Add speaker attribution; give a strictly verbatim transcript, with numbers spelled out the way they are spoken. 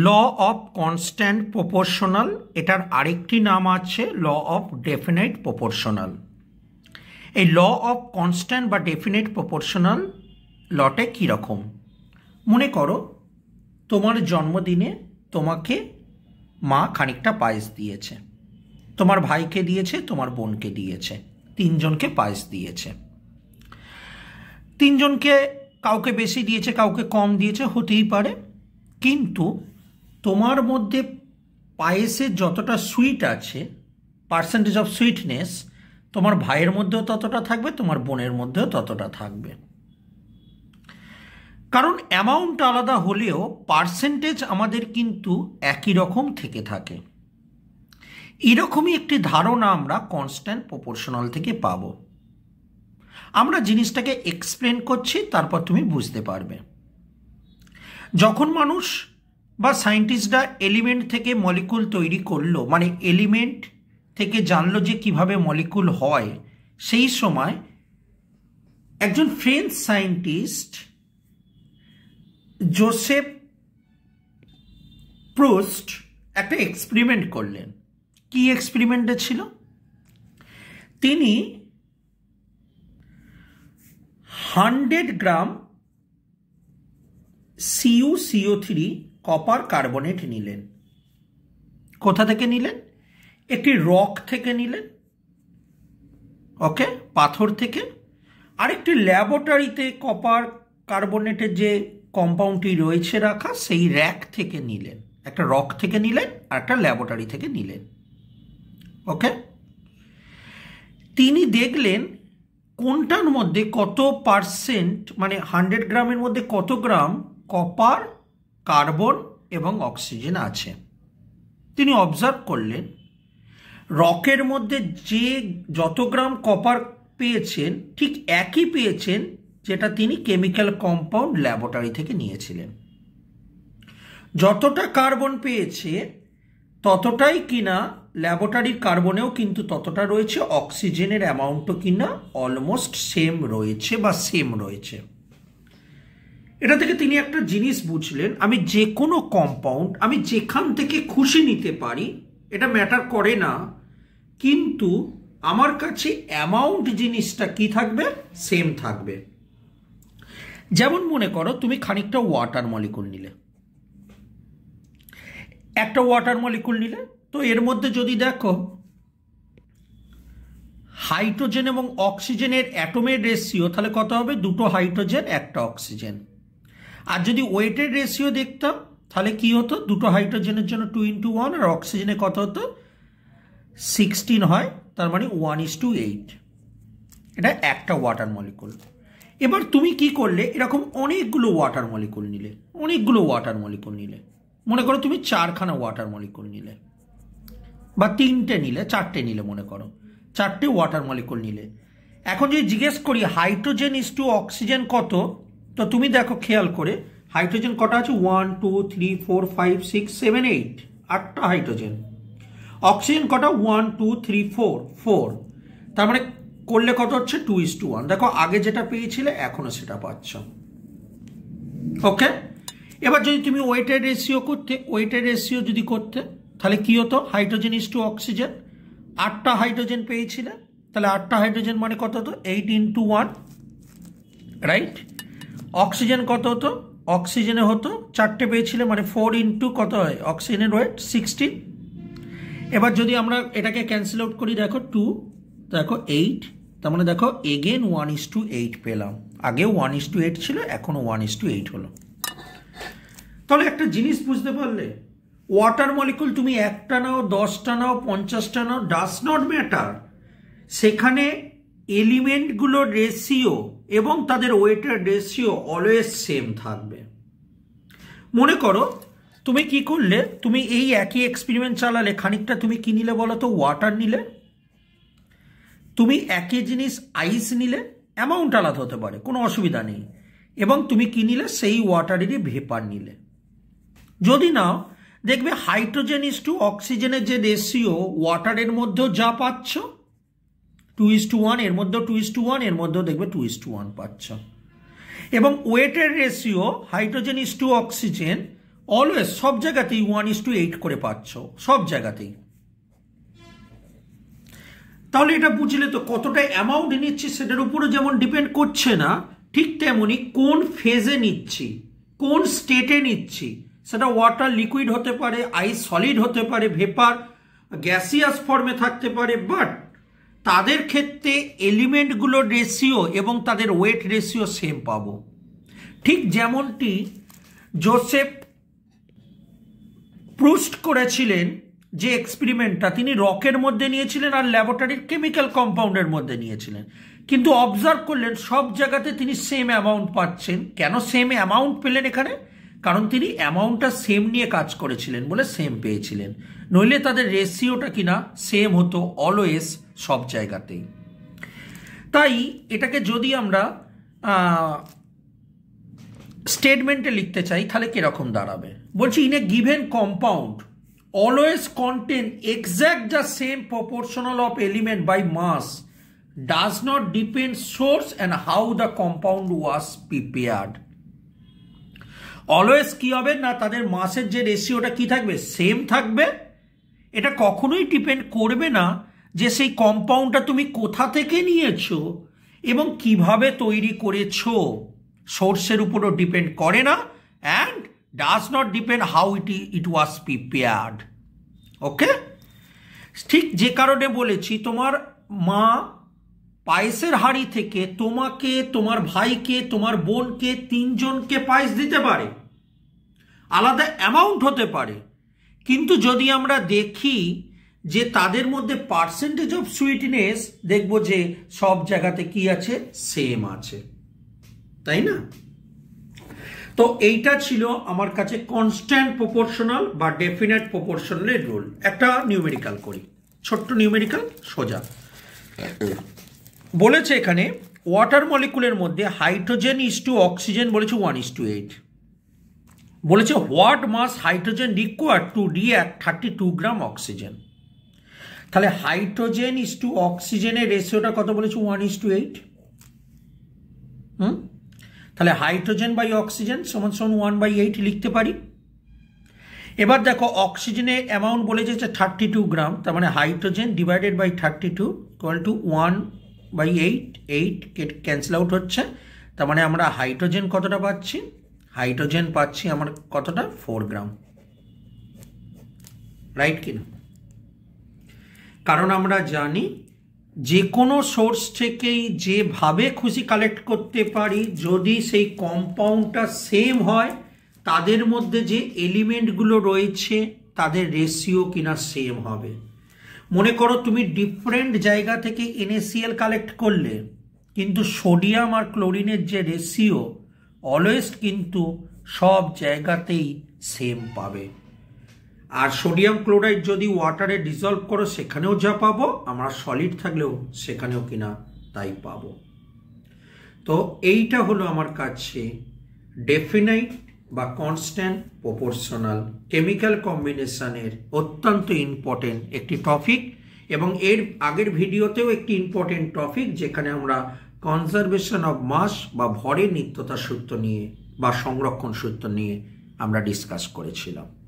Speaker 1: Law of constant proportional, এটার আরেকটি নাম আছে ল অফ ডেফিনাইট প্রপোর্শনাল। এই ল অফ কনস্ট্যান্ট বা ডেফিনাইট প্রপোর্শনাল লটা কীরকম? মনে করো তোমার জন্মদিনে তোমাকে মা খানিকটা পায়েস দিয়েছে, তোমার ভাইকে দিয়েছে, তোমার বোনকে দিয়েছে, তিনজনকে পায়েস দিয়েছে। তিনজনকে কাউকে বেশি দিয়েছে, কাউকে কম দিয়েছে, হতেই পারে। কিন্তু তোমার মধ্যে পায়েসের যতটা সুইট আছে, পার্সেন্টেজ অফ সুইটনেস, তোমার ভাইয়ের মধ্যেও ততটা থাকবে, তোমার বোনের মধ্যেও ততটা থাকবে। কারণ অ্যামাউন্ট আলাদা হলেও পার্সেন্টেজ আমাদের কিন্তু একই রকম থেকে থাকে। এরকমই একটি ধারণা আমরা কনস্ট্যান্ট প্রপোর্শনাল থেকে পাব। আমরা জিনিসটাকে এক্সপ্লেন করছি, তারপর তুমি বুঝতে পারবে। যখন মানুষ বা সায়েন্টিস্টরা এলিমেন্ট থেকে মলিকুল তৈরি করলো, মানে এলিমেন্ট থেকে জানলো যে কিভাবে মলিকুল হয়, সেই সময় একজন ফ্রেঞ্চ সায়েন্টিস্ট জোসেফ প্রুস্ট একটা এক্সপেরিমেন্ট করলেন। কি এক্সপেরিমেন্টে ছিল? তিনি hundred gram C U C O three copper carbonate নিলেন। কোথা থেকে নিলেন? একটি রক থেকে নিলেন, ওকে, পাথর থেকে। আরেকটি ল্যাবরেটরিতে কপার কার্বনেটের যে কম্পাউন্ডটি রয়েছে রাখা, সেই র্যাক থেকে নিলেন। একটা রক থেকে নিলেন আর একটা ল্যাবরেটরি থেকে নিলেন, ওকে। তিনি দেখলেন কোনটার মধ্যে কত পার্সেন্ট, মানে হান্ড্রেড গ্রামের মধ্যে কত গ্রাম কপার, কার্বন এবং অক্সিজেন আছে। তিনি অবজার্ভ করলেন রকের মধ্যে যে যত গ্রাম কপার পেয়েছেন, ঠিক একই পেয়েছেন যেটা তিনি কেমিক্যাল কম্পাউন্ড ল্যাবরেটরি থেকে নিয়েছিলেন। যতটা কার্বন পেয়েছে ততটাই কিনা ল্যাবরেটরির কার্বনেও কিন্তু ততটা রয়েছে, অক্সিজেনের অ্যামাউন্টও কিনা অলমোস্ট সেম রয়েছে বা সেম রয়েছে। এটা থেকে তিনি একটা জিনিস বুঝলেন, আমি যে কোনো কম্পাউন্ড আমি যেখান থেকে খুশি নিতে পারি, এটা ম্যাটার করে না, কিন্তু আমার কাছে অ্যামাউন্ট জিনিসটা কি থাকবে? সেম থাকবে। যেমন মনে করো তুমি খানিকটা ওয়াটার মলিকুল নিলে, একটা ওয়াটার মলিকুল নিলে, তো এর মধ্যে যদি দেখো হাইড্রোজেন এবং অক্সিজেনের অ্যাটমের রেশিও, তাহলে কত হবে? দুটো হাইড্রোজেন একটা অক্সিজেন। আর যদি ওয়েটের রেশিও দেখতাম তাহলে কি হতো? দুটো হাইড্রোজেনের জন্য টু ইন্টু ওয়ান, আর অক্সিজেনে কত হতো? সিক্সটিন হয়, তার মানে ওয়ান ইস টু এইট। এটা একটা ওয়াটার মলিকুল। এবার তুমি কি করলে? এরকম অনেকগুলো ওয়াটার মলিকুল নিলে, অনেকগুলো ওয়াটার মলিকুল নিলে। মনে করো তুমি চারখানা ওয়াটার মলিকুল নিলে, বা তিনটে নিলে, চারটে নিলে, মনে করো চারটে ওয়াটার মলিকুল নিলে। এখন যদি জিজ্ঞেস করি হাইড্রোজেন ইস টু অক্সিজেন কত, তো তুমি দেখো খেয়াল করে হাইড্রোজেন কটা আছে? One two three four five six seven eight, আটটা হাইড্রোজেন। অক্সিজেন কটা? One two three four, four. তার মানে করলে কত হচ্ছে? Two is to one. দেখো আগে যেটা পেয়েছিলে এখনো সেটা পাচ্ছ, ওকে। এবার যদি তুমি ওয়েটের রেশিও করতে, ওয়েটের রেশিও যদি করতে, তাহলে কি হতো? হাইড্রোজেন ইস টু অক্সিজেন, আটটা হাইড্রোজেন পেয়েছিলে, তাহলে আটটা হাইড্রোজেন মানে কত হতো? Eight into one, right. Oxygen কত হতো? অক্সিজেনে হতো চারটে পেয়েছিলে, মানে ফোর ইন্টু কত হয় অক্সিজেনের ওয়েট? সিক্সটিন। এবার যদি আমরা এটাকে ক্যান্সেল আউট করি, দেখো টু, দেখো এইট, তার মানে দেখো again one is to eight পেলাম। আগে ওয়ান ইস টু এইট ছিল, এখনো ওয়ান ইস টু এইট হলো। তাহলে একটা জিনিস বুঝতে পারলে, ওয়াটার মলিকুল তুমি একটা নাও, দশটা নাও, পঞ্চাশটা নাও, ডাজ নট ম্যাটার, সেখানে এলিমেন্টগুলোর রেশিও এবং তাদের ওয়েটের রেশিও অলওয়েজ সেম থাকবে। মনে করো তুমি কি করলে? তুমি এই একই এক্সপেরিমেন্ট চালালে, খানিকটা তুমি কি নিলে বলো তো? ওয়াটার নিলে। তুমি একই জিনিস আইস নিলে, অ্যামাউন্ট আলাদা হতে পারে, কোনো অসুবিধা নেই, এবং তুমি কি নিলে? সেই ওয়াটারেরই ভেপার নিলে। যদি নাও দেখবে হাইড্রোজেন ইস টু অক্সিজেনের যে রেশিও ওয়াটারের মধ্যেও যা পাচ্ছ টু ইস টু ওয়ান, এর মধ্যেও টু ইস টু ওয়ান, এর মধ্যেও দেখবে টু ইস টু ওয়ান পাচ্ছ। এবং ওয়েটের ratio hydrogen is to oxygen, always সব জায়গাতেই ওয়ান ইস টু এইট করে পাচ্ছ, সব জায়গাতেই। তাহলে এটা বুঝলে তো কতটা অ্যামাউন্ট নিচ্ছি সেটার উপরও যেমন ডিপেন্ড করছে না, ঠিক তেমনি কোন ফেজে নিচ্ছি, কোন স্টেটে নিচ্ছি, সেটা ওয়াটার লিকুইড হতে পারে, আইস সলিড হতে পারে, ভেপার গ্যাসিয়াস ফর্মে থাকতে পারে, বাট তাদের ক্ষেত্রে এলিমেন্টগুলোর রেশিও এবং তাদের ওয়েট রেশিও সেম পাবো। ঠিক যেমনটি জোসেফ প্রুস্ট করেছিলেন, যে এক্সপেরিমেন্টটা তিনি রকের মধ্যে নিয়েছিলেন আর ল্যাবরেটরির কেমিক্যাল কম্পাউন্ডের মধ্যে নিয়েছিলেন, কিন্তু অবজার্ভ করলেন সব জায়গাতে তিনি সেম অ্যামাউন্ট পাচ্ছেন। কেন সেম অ্যামাউন্ট পেলেন এখানে? কারণ তিনি অ্যামাউন্টটা সেম নিয়ে কাজ করেছিলেন বলে সেম পেয়েছিলেন, নইলে তাদের রেশিওটা কিনা সেম হতো অলওয়েজ সব জায়গাতেই। তাই এটাকে যদি আমরা স্টেটমেন্টে লিখতে চাই তাহলে কিরকম দাঁড়াবে? বলছি in a given compound always contain exact the same proportional of element by mass does not depend source and how the compound was prepared. Always কি হবে না, তাদের মাসের যে রেশিওটা কি থাকবে, সেম থাকবে। এটা কখনোই ডিপেন্ড করবে না যে সেই কম্পাউন্ডটা তুমি কোথা থেকে নিয়েছো এবং কিভাবে তৈরি করেছো, সোর্সের উপরও ডিপেন্ড করে না, and does not depend how it it was prepared. Okay, ঠিক যে কারণে বলেছি তোমার মা পায়েসের হাঁড়ি থেকে তোমাকে, তোমার ভাইকে, তোমার বোনকে, তিনজনকে পায়েস দিতে পারে, আলাদা অ্যামাউন্ট হতে পারে, কিন্তু যদি আমরা দেখি যে তাদের মধ্যে পার্সেন্টেজ অফ সুইটনেস দেখব যে সব জায়গাতে কি আছে, সেম আছে, তাই না? তো এইটা ছিল আমার কাছে কনস্ট্যান্ট প্রপোর্শনাল বা ডেফিনেট প্রপোর্শনালের রুল। একটা নিউমেরিক্যাল করি, ছোট্ট নিউমেরিক্যাল, সোজা। বলেছে এখানে ওয়াটার মলিকুলের মধ্যে হাইড্রোজেন ইস টু অক্সিজেন বলেছে ওয়ান ইস টু এইট। বলেছে what mass hydrogen required to react thirty gram oxygen. তাহলে হাইড্রোজেন ইস টু অক্সিজেনের রেশিওটা কত বলেছে, ওয়ান ইস টু এইট। হুম, তাহলে হাইড্রোজেন বাই অক্সিজেন সমান সমান ওয়ান বাই এইট লিখতে পারি। এবার দেখো অক্সিজেনের অ্যামাউন্ট বলেছে থার্টি টু গ্রাম, তার মানে hydrogen divided by thirty equal to one by eight, eight cancel out হচ্ছে, তার মানে আমরা হাইড্রোজেন কতটা পাচ্ছি, হাইড্রোজেন পাচ্ছি আমার কতটা, ফোর গ্রাম, রাইট কিনা? কারণ আমরা জানি যে কোনো সোর্স থেকেই যেভাবে খুশি কালেক্ট করতে পারি, যদি সেই কম্পাউন্ডটা সেম হয়, তাদের মধ্যে যে এলিমেন্টগুলো রয়েছে তাদের রেশিও কিনা সেম হবে। মনে করো তুমি ডিফারেন্ট জায়গা থেকে এনএসিএল কালেক্ট করলে, কিন্তু সোডিয়াম আর ক্লোরিনের যে রেশিও অলওয়েজ কিন্তু সব জায়গাতেই সেম পাবে। আর সোডিয়াম ক্লোরাইড যদি ওয়াটারে ডিজলভ করো সেখানেও যা পাবো, আমরা সলিড থাকলেও সেখানেও কিনা তাই পাবো। তো এইটা হলো আমার কাছে ডেফিনাইট বা কনস্ট্যান্ট প্রপোর্শনাল কেমিক্যাল কম্বিনেশনের অত্যন্ত ইম্পর্টেন্ট একটি টপিক, এবং এর আগের ভিডিওতেও একটি ইম্পর্টেন্ট টপিক যেখানে আমরা কনজারভেশন অফ মাস বা ভরের নিত্যতা সূত্র নিয়ে বা সংরক্ষণ সূত্র নিয়ে আমরা ডিসকাস করেছিলাম।